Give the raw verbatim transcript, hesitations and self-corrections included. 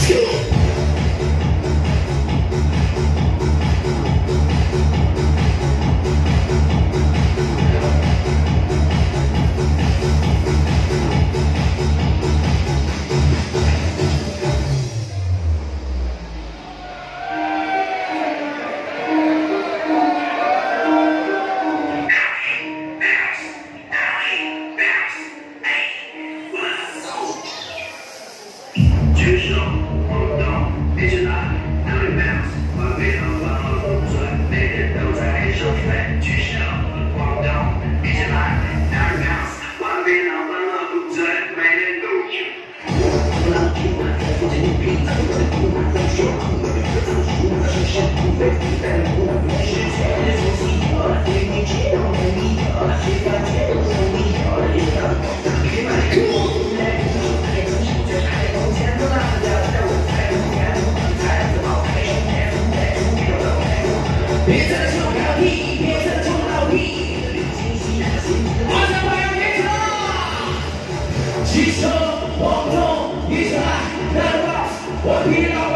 举手晃动，一起来，哪里 bounce， 顽皮和玩乐不醉，每天都在收费。举手晃动，一起来，哪里 bounce， 顽皮和玩乐不醉，每天都有。老皮嘛，我这牛逼，我这牛嘛，我说，我这个字数嘛，是神不非，但我不是错，你是自己的，对你知道的你的，谁发觉我你的，你的，老皮嘛，我来不及，还有什么就还有钱的啦，让我才能看，才自豪，还是太聪明，聪明到太多，别再臭老屁，别再臭老屁，马上把要别走，起手晃动，一起来，来吧，我疲劳。